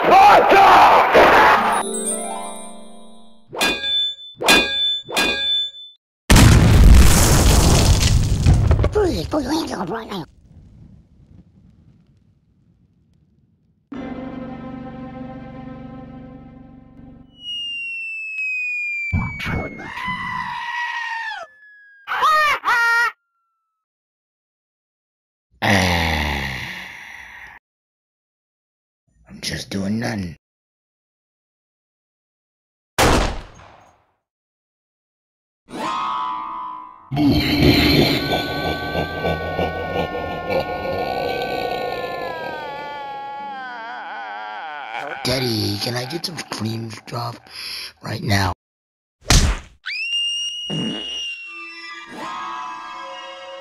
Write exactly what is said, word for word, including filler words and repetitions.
Please put your hands up right now. I'm just doing nothing. Daddy, can I get some cream drop right now?